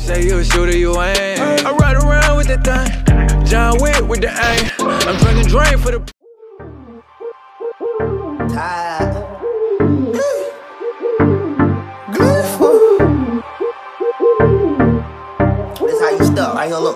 say you a shooter, you ain't. I ride around with that thing, John Wick with the aim. I'm drinking drink for the. Tired. That's how you stuck. Right here, look.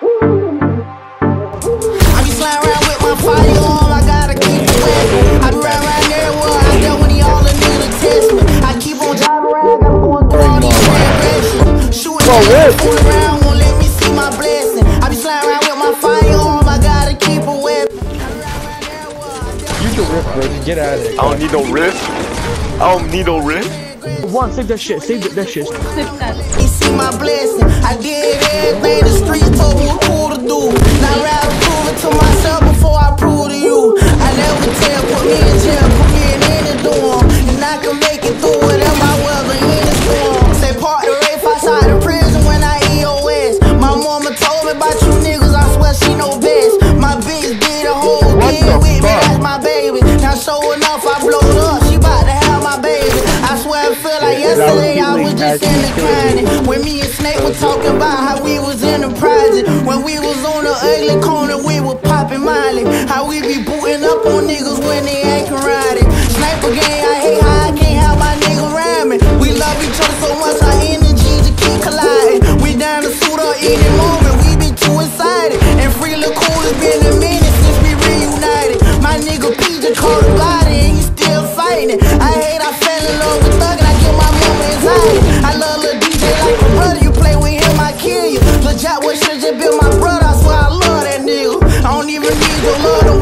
I be sliding around with my firearm. I gotta keep it wet. I be riding around everywhere. I dealt with all the niggas test me. I keep on driving around. I'm going through all these transgressions. Shooting fooling around, won't let me see my blessing. I be sliding around with my firearm. I gotta keep it wet. You can rip, bro. Get out of there. I don't need no riff. I don't need no riff. One, save that shit. Save that shit. You see my blessing. I did everything the streets told me what cool to do. Now I'd rather prove it to myself before I prove to you. I never tell, put me in jail, put me in any dorm, and I can make it through whatever I weather in the storm. Say part the rape outside the prison when I EOS. My mama told me about you niggas, I swear she know best. My bitch did a whole deal with me, that's my baby. Now show enough, I blowed up, she about to have my baby. I swear I feel like yesterday I was just in the crying. When me and Snake were talking about how we was in the project. When we was on the ugly corner, we were popping Miley. How we be booting up on niggas when they ain't karate. Sniper gang, I hate how I can't have my nigga around me. We love each other so much, our energy to keep colliding. We down to suit up any moment, we be too excited. And Free Lil Cool, it's been a minute since we reunited. My nigga PJ caught a body and he still fighting. I hate I fell in love with Thug and I give my mama anxiety. I love Lil DJ like my brother, you play with him, I kill you. Lil Jack, what should just build my brother, I swear I love that nigga. I don't even need your love to